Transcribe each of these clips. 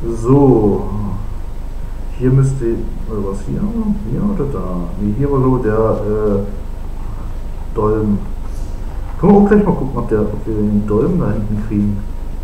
So. Hier müsste... Oder was hier? Hier oder da? Nee, hier war so der Dolm. Können wir auch gleich mal gucken, ob wir den Dolm da hinten kriegen.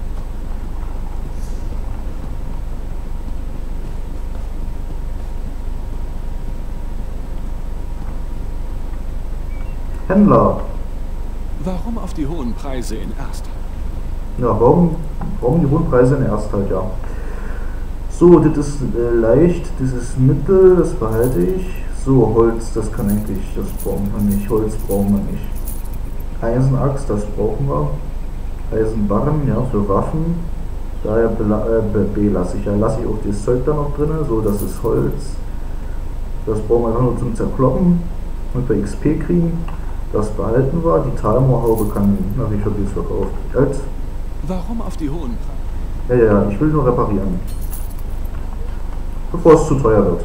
Händler. Warum auf die hohen Preise in Ersthal? Ja, warum die hohen Preise in Ersthal, ja. So, das ist leicht, das ist mittel, das behalte ich. So, Holz, das brauchen wir nicht. Holz brauchen wir nicht. Eisenaxt, das brauchen wir. Eisenbarren, ja, für Waffen. Daher belasse ich. Ja, lasse ich auch das Zeug da noch drin. So, das ist Holz. Das brauchen wir einfach nur zum Zerkloppen und wir XP kriegen. Das behalten wir. Die Talmoorhaube kann, ich habe jetzt verkauft. Jetzt. Warum auf die hohen Preise? Ja, ich will nur reparieren. Bevor es zu teuer wird.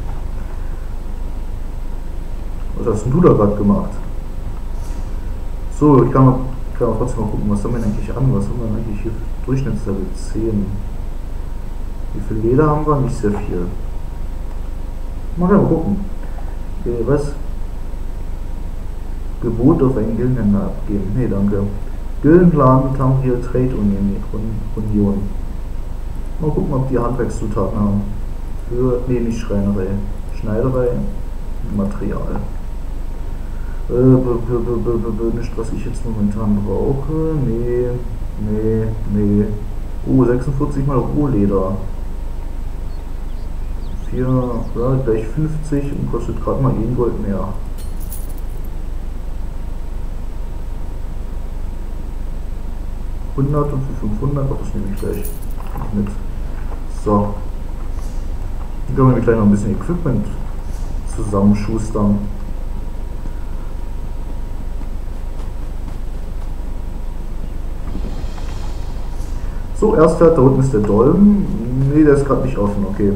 Was hast denn du da gerade gemacht? So, ich kann auch trotzdem mal gucken, was haben wir denn eigentlich an? Was haben wir denn eigentlich hier für Durchschnittslevel 10? Wie viel Leder haben wir? Nicht sehr viel. Mal gucken. Okay, was? Gebot auf einen Gildenhändler abgeben. Nee, danke. Gildenplan, Tamriel, Trade Union. Mal gucken, ob die Handwerkszutaten haben. Nicht Schreinerei. Schneiderei, Material. Nicht, was ich jetzt momentan brauche. Nee. 46 mal Rohleder. 4, ja, gleich 50 und kostet gerade mal 1 Gold mehr. Und für 500, das nehme ich gleich mit. So. Die können wir gleich noch ein bisschen Equipment zusammenschustern. So, erst da unten ist der Dolm. Ne, der ist gerade nicht offen, okay.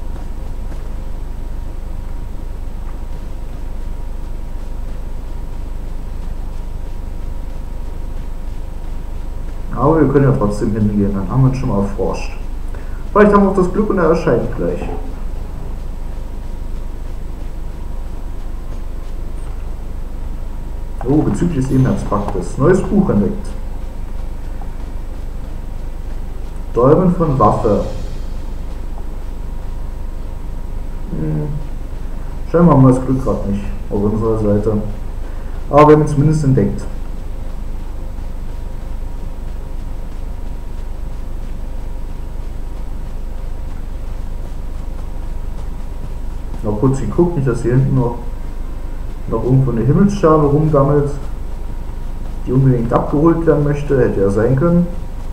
Aber wir können ja trotzdem hingehen, dann haben wir uns schon mal erforscht. Vielleicht haben wir auch das Glück und er erscheint gleich. Oh, bezüglich des Ebenherzpaktes. Neues Buch entdeckt. Dolmen von Waffe. Scheinbar haben wir das Glück gerade nicht auf unserer Seite. Aber wir haben ihn zumindest entdeckt. Noch kurz geguckt, nicht dass hier hinten noch irgendwo eine Himmelsschabe rumgammelt, die unbedingt abgeholt werden möchte, hätte ja sein können.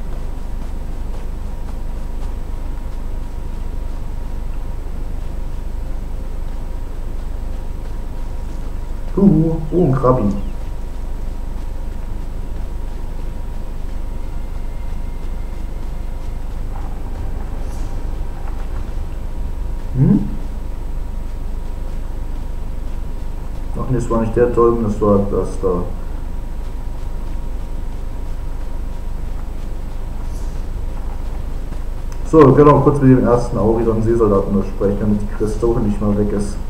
Oh, ein Krabi. Ach nee, das war nicht der Dolmen, das war das da. So, wir können auch kurz mit dem ersten Auridon Seesoldaten sprechen, damit die Christophe nicht mal weg ist.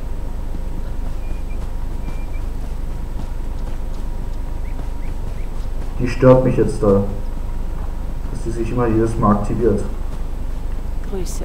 Die stört mich jetzt da, dass die sich immer jedes Mal aktiviert. Grüße.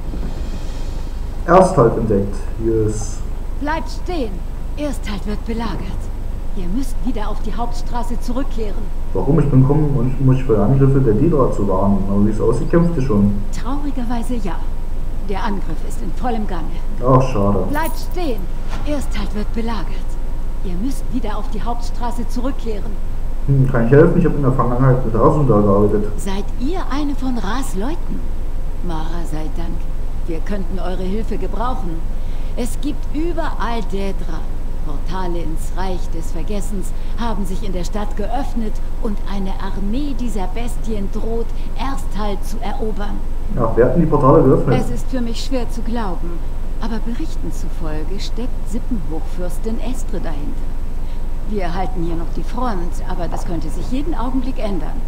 Ersthal entdeckt. Yes. Bleibt stehen. Ersthal wird belagert. Ihr müsst wieder auf die Hauptstraße zurückkehren. Warum? Ich bin gekommen und ich muss für Angriffe der Dedra zu warnen. Aber wie es aussieht, kämpft ihr schon. Traurigerweise ja. Der Angriff ist in vollem Gange. Ach, schade. Bleibt stehen. Ersthal wird belagert. Ihr müsst wieder auf die Hauptstraße zurückkehren. Kann ich helfen? Ich habe in der Vergangenheit mit Rasundar gearbeitet. Seid ihr eine von Ras Leuten? Mara sei Dank. Wir könnten eure Hilfe gebrauchen. Es gibt überall Daedra. Portale ins Reich des Vergessens haben sich in der Stadt geöffnet und eine Armee dieser Bestien droht, Ersthal zu erobern. Ja, wer hat denn die Portale geöffnet? Es ist für mich schwer zu glauben, aber Berichten zufolge steckt Sippenhochfürstin Estre dahinter. Wir halten hier noch die Front, aber das könnte sich jeden Augenblick ändern.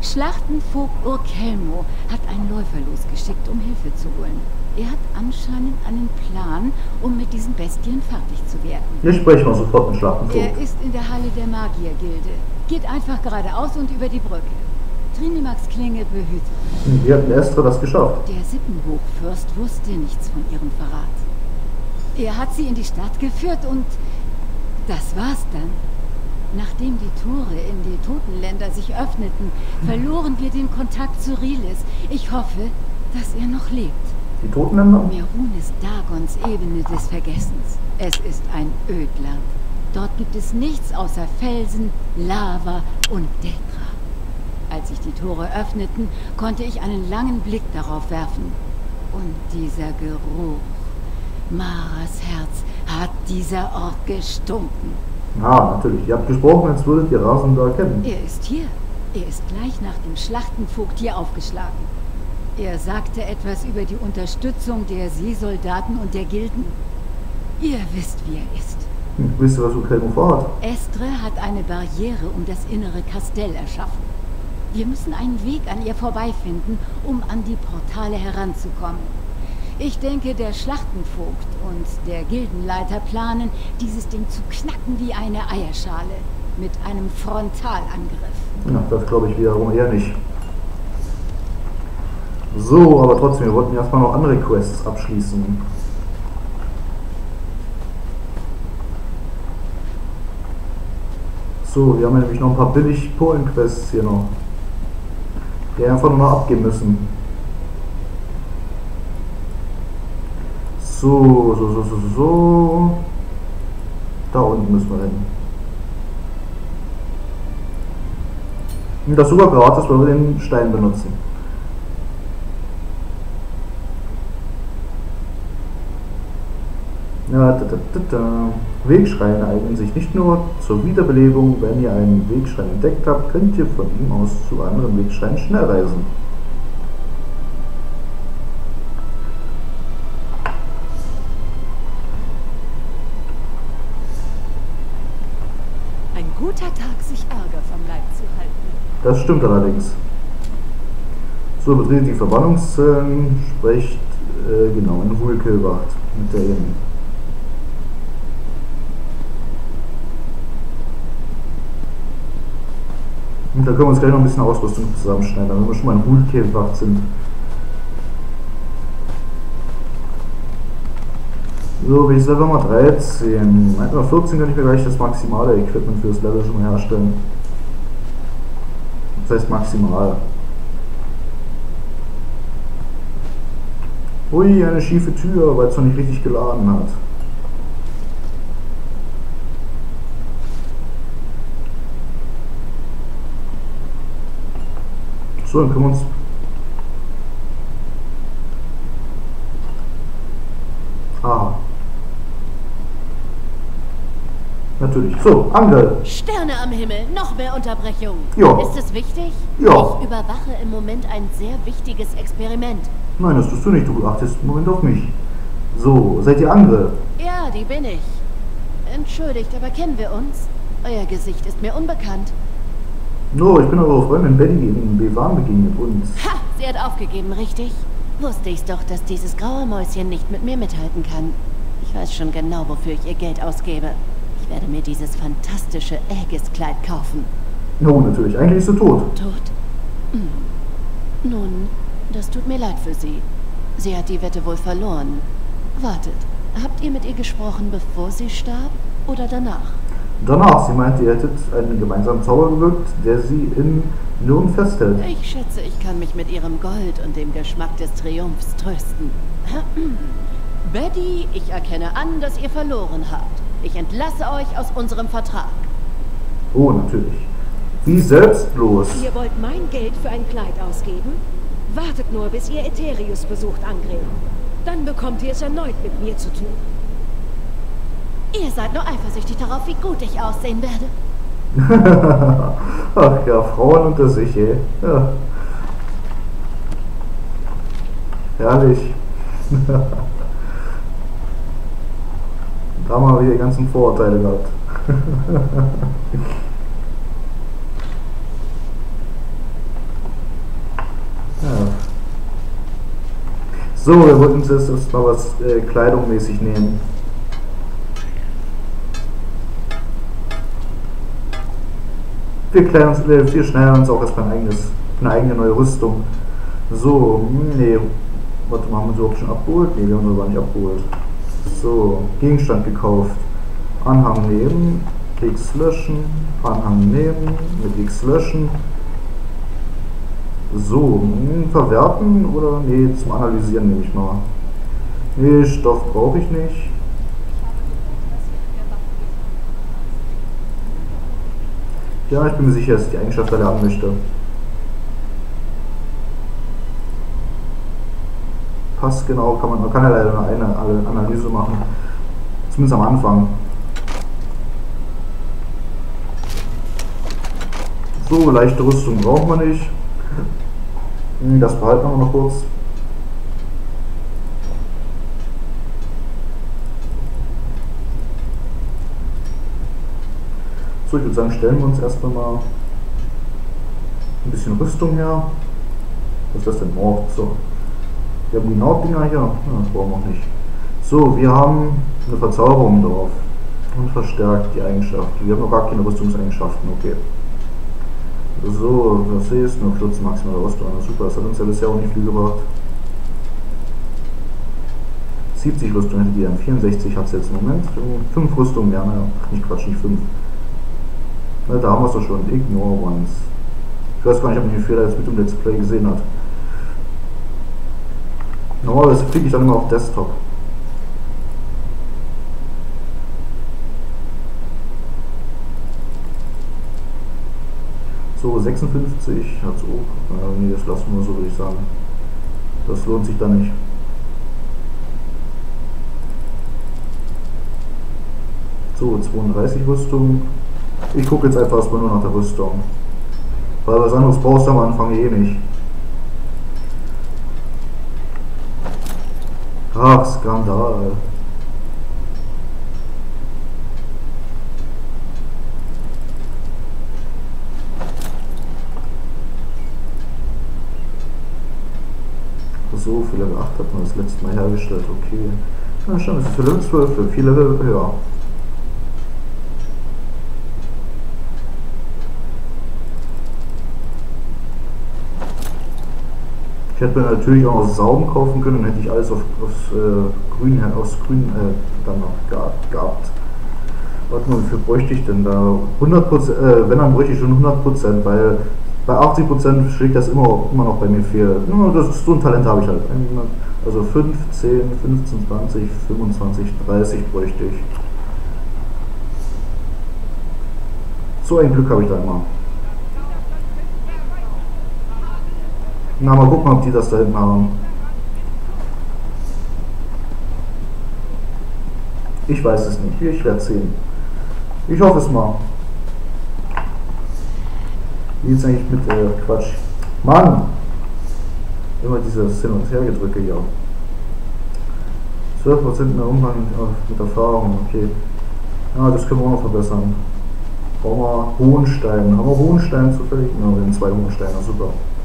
Schlachtenvogt Urkelmo hat einen Läufer losgeschickt, um Hilfe zu holen. Er hat anscheinend einen Plan, um mit diesen Bestien fertig zu werden. Hier sprechen wir sofort mit Schlachtenvogt. Er ist in der Halle der Magiergilde. Geht einfach geradeaus und über die Brücke. Trinimax Klinge behütet. Wie hat denn Estre das geschafft? Der Sippenhochfürst wusste nichts von ihrem Verrat. Er hat sie in die Stadt geführt und das war's dann. Nachdem die Tore in die Totenländer sich öffneten, verloren wir den Kontakt zu Riles. Ich hoffe, dass er noch lebt. Die Totenländer? Merun ist Dagons Ebene des Vergessens. Es ist ein Ödland. Dort gibt es nichts außer Felsen, Lava und Detra. Als sich die Tore öffneten, konnte ich einen langen Blick darauf werfen. Und dieser Geruch. Maras Herz hat dieser Ort gestunken. Ah, natürlich. Ihr habt gesprochen, als würdet ihr Rasender erkennen. Er ist hier. Er ist gleich nach dem Schlachtenvogt hier aufgeschlagen. Er sagte etwas über die Unterstützung der Seesoldaten und der Gilden. Ihr wisst, wie er ist. Wisst ihr, was Urkelmo vorhat? Estre hat eine Barriere um das innere Kastell erschaffen. Wir müssen einen Weg an ihr vorbeifinden, um an die Portale heranzukommen. Ich denke, der Schlachtenvogt und der Gildenleiter planen, dieses Ding zu knacken wie eine Eierschale. Mit einem Frontalangriff. Ja, das glaube ich wiederum eher nicht. So, aber trotzdem, wir wollten erstmal noch andere Quests abschließen. So, wir haben ja nämlich noch ein paar billig Polen-Quests hier noch. Die einfach nur noch abgeben müssen. So. Da unten müssen wir hin. Und das sogar gratis, weil wir den Stein benutzen. Ja, Wegschreine eignen sich nicht nur zur Wiederbelebung. Wenn ihr einen Wegschrein entdeckt habt, könnt ihr von ihm aus zu anderen Wegschreinen schnell reisen. Ein guter Tag, sich Ärger vom Leib zu halten. Das stimmt allerdings. So, betretet die Verbannungszellen, sprecht genau in Hulkelwacht mit der Eben. Und da können wir uns gleich noch ein bisschen Ausrüstung zusammenschneiden, wenn wir schon mal in Hulkelwacht sind. So, bin ich Level mal 13. Bei 14 kann ich mir gleich das maximale Equipment für das Level schon mal herstellen. Das heißt maximal. Ui, eine schiefe Tür, weil es noch nicht richtig geladen hat. So, dann können wir uns... Aha. Natürlich. So, Angel. Sterne am Himmel, noch mehr Unterbrechung. Ja. Ist es wichtig? Ja. Ich überwache im Moment ein sehr wichtiges Experiment. Nein, das tust du nicht. Du achtest im Moment auf mich. So, seid ihr Angel? Ja, die bin ich. Entschuldigt, aber kennen wir uns? Euer Gesicht ist mir unbekannt. No, ich bin eure Freundin Betty in Bevan begegnet und... Ha! Sie hat aufgegeben, richtig? Wusste ich's doch, dass dieses graue Mäuschen nicht mit mir mithalten kann. Ich weiß schon genau, wofür ich ihr Geld ausgebe. Ich werde mir dieses fantastische Aegis-Kleid kaufen. No, natürlich. Eigentlich ist sie tot. Tot? Hm. Nun, das tut mir leid für sie. Sie hat die Wette wohl verloren. Wartet, habt ihr mit ihr gesprochen, bevor sie starb oder danach? Danach, sie meinte, ihr hättet einen gemeinsamen Zauber gewirkt, der sie in Nirn festhält. Ich schätze, ich kann mich mit ihrem Gold und dem Geschmack des Triumphs trösten. Betty, ich erkenne an, dass ihr verloren habt. Ich entlasse euch aus unserem Vertrag. Oh, natürlich. Wie selbstlos. Ihr wollt mein Geld für ein Kleid ausgeben? Wartet nur, bis ihr Aetherius besucht, Angrim. Dann bekommt ihr es erneut mit mir zu tun. Ihr seid nur eifersüchtig darauf, wie gut ich aussehen werde. Ach ja, Frauen unter sich, ey. Ja. Herrlich. Da haben wir wieder die ganzen Vorurteile gehabt. So, wir wollten uns jetzt erstmal was kleidungsmäßig nehmen. Wir schneiden uns auch erstmal eine eigene neue Rüstung. So, nee, warte mal, haben wir uns überhaupt schon abgeholt? Ne, wir haben uns aber nicht abgeholt. So, Gegenstand gekauft. Anhang nehmen, X löschen, Anhang nehmen, mit X löschen. So, verwerten oder? Nee, zum Analysieren nehme ich mal. Nee, Stoff brauche ich nicht. Ja, ich bin mir sicher, dass ich die Eigenschaft erlernen möchte. Passgenau man kann ja leider nur eine Analyse machen. Zumindest am Anfang. So, leichte Rüstung braucht man nicht. Das behalten wir noch kurz. So, ich würde sagen, stellen wir uns erstmal mal ein bisschen Rüstung her. Was ist das denn? Nord. So. Wir haben die Norddinger hier. Ja, das brauchen wir noch nicht. So, wir haben eine Verzauberung drauf. Und verstärkt die Eigenschaft. Wir haben noch gar keine Rüstungseigenschaften. Okay. So, was ist nur 14 maximale Ausdauer. Super, das hat uns ja bisher auch nicht viel gebracht. 70 Rüstung hätte die an, 64 hat es jetzt im Moment. 5 Rüstungen mehr, naja, nicht Quatsch, nicht 5. Na, da haben wir es doch schon, Ignore Ones. Ich weiß gar nicht, ob man den Fehler jetzt mit dem Let's Play gesehen hat. Normalerweise kriege ich dann immer auf Desktop. So, 56 hat es auch. Nee, das lassen wir so, würde ich sagen. Das lohnt sich dann nicht. So, 32 Rüstung. Ich gucke jetzt einfach erstmal nur nach der Rüstung. Weil was anderes brauchst du am Anfang eh nicht. Ach, Skandal. So, für Level 8 hat man das letzte Mal hergestellt, okay. Ja, schon, das ist für Level 12, für 4 Level höher. Ich hätte mir natürlich auch noch Sauben kaufen können, dann hätte ich alles aus Grün dann noch gehabt. Warte mal, wie viel bräuchte ich denn da? 100%, wenn dann bräuchte ich schon 100%, weil bei 80% schlägt das immer noch bei mir fehl. Das ist so ein Talent habe ich halt. Also 5, 10, 15, 20, 25, 30 bräuchte ich. So ein Glück habe ich da immer. Na, mal gucken, ob die das da hinten haben. Ich weiß es nicht. Ich werde es sehen. Ich hoffe es mal. Wie jetzt eigentlich mit Quatsch. Mann! Immer dieses Hin- und Hergedrücke hier. 12% mehr Umgang mit Erfahrung, okay. Ja, das können wir auch noch verbessern. Brauchen wir Hohenstein. Haben wir Hohenstein zufällig? Ja, wir haben 2 Hohensteine, super.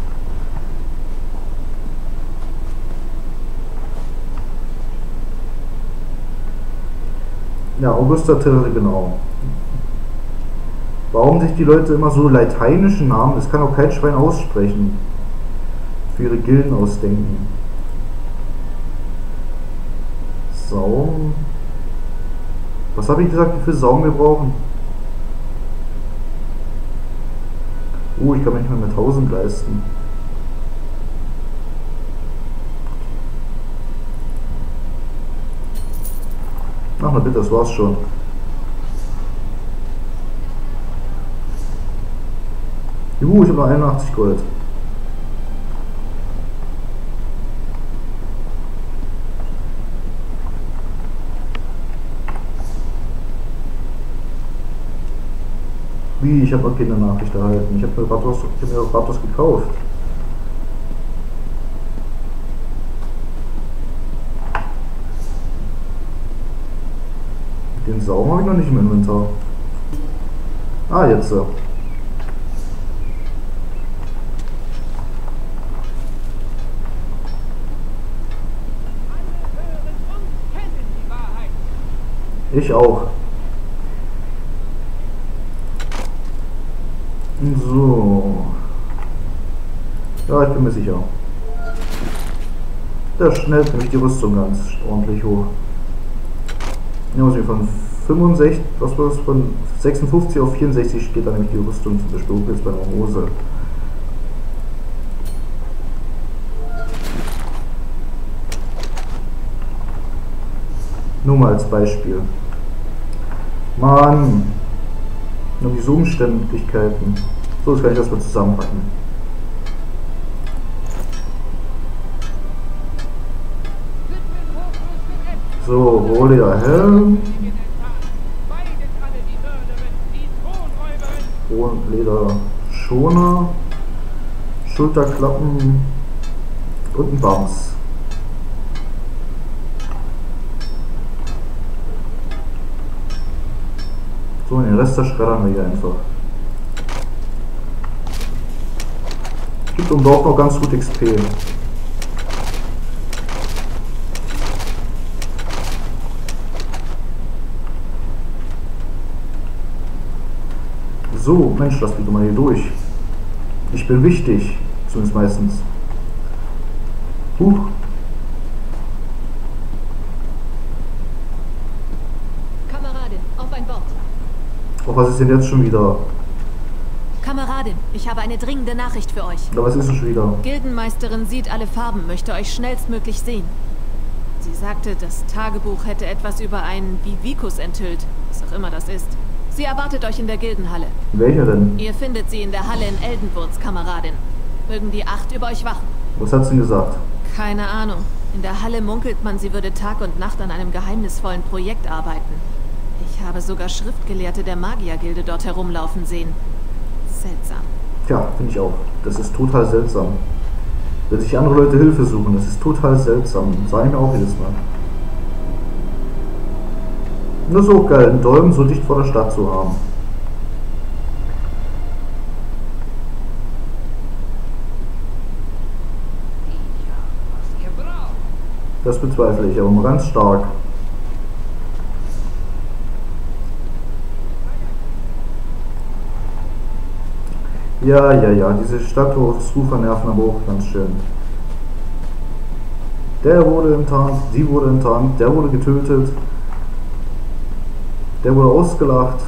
Ja, Augusta Terre, genau. Warum sich die Leute immer so lateinische Namen, das kann auch kein Schwein aussprechen, für ihre Gilden ausdenken. Saum. Was habe ich gesagt, wie viel Saum wir brauchen? Ich kann mich nicht mehr mit 1000 leisten. Ach na bitte, das war's schon. Juhu, ich habe noch 81 Gold. Wie? Ich habe noch keine Nachricht erhalten. Ich habe mir gerade was gekauft. Den Saum habe ich noch nicht im Inventar. Ah, jetzt so. Ich auch. So. Ja, ich bin mir sicher. Der schnellt nämlich die Rüstung ganz ordentlich hoch. Ja, also von 65, was war das, von 56 auf 64 geht dann nämlich die Rüstung zum Beispiel hoch jetzt bei einer Hose. Nur mal als Beispiel. Mann! Nur diese Umständlichkeiten. So, das kann ich erstmal zusammenpacken. So, Rohliger Helm. Leder Schoner. Schulterklappen. Und ein Bams. So, den Rest schreddern wir hier einfach. Gibt uns auch noch ganz gut XP. So, Mensch, lass mich doch mal hier durch. Ich bin wichtig, zumindest meistens. Huch. Kameradin, auf ein Wort. Oh, was ist denn jetzt schon wieder? Kameradin, ich habe eine dringende Nachricht für euch. Oder was ist denn schon wieder? Gildenmeisterin sieht alle Farben, möchte euch schnellstmöglich sehen. Sie sagte, das Tagebuch hätte etwas über einen Vivikus enthüllt, was auch immer das ist. Sie erwartet euch in der Gildenhalle. Welche denn? Ihr findet sie in der Halle in Eldenwurz, Kameradin. Mögen die 8 über euch wachen? Was hat sie denn gesagt? Keine Ahnung. In der Halle munkelt man, sie würde Tag und Nacht an einem geheimnisvollen Projekt arbeiten. Ich habe sogar Schriftgelehrte der Magiergilde dort herumlaufen sehen. Seltsam. Tja, finde ich auch. Das ist total seltsam. Wenn sich andere Leute Hilfe suchen, das ist total seltsam. Sag ich mir auch jedes Mal. Nur so geil, einen Dolmen so dicht vor der Stadt zu haben. Das bezweifle ich aber mal ganz stark. Ja, diese Stadtrufer nerven aber auch ganz schön. Der wurde enttarnt, sie wurde enttarnt, der wurde getötet. Der wurde ausgelacht.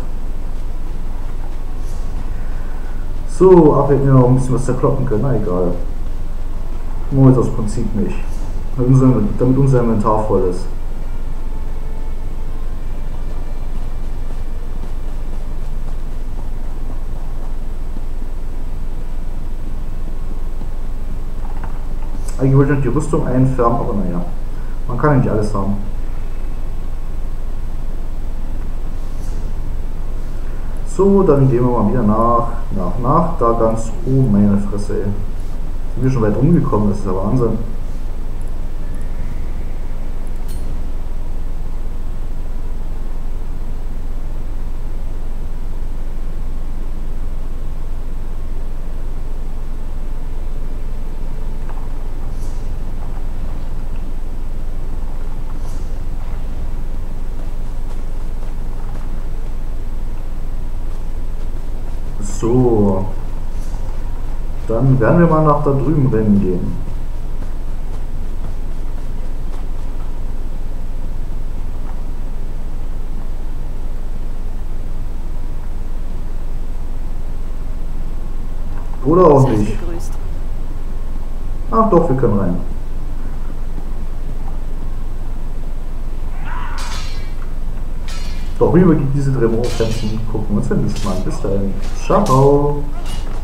So, ab hätten wir noch ein bisschen was zerkloppen können. Na egal. Nur jetzt aus Prinzip nicht. Damit unser Inventar voll ist. Eigentlich wollte ich noch die Rüstung einfärben, aber naja. Man kann ja nicht alles haben. So, dann gehen wir mal wieder nach, da ganz oben, meine Fresse, ey. Sind wir schon weit rumgekommen, das ist ja Wahnsinn. So, dann werden wir mal nach da drüben rennen gehen. Oder auch nicht. Ach doch, wir können rein. Doch rüber gibt diese Drehmoor-Kämpfen. Gucken wir uns denn das mal an. Bis dahin. Ciao.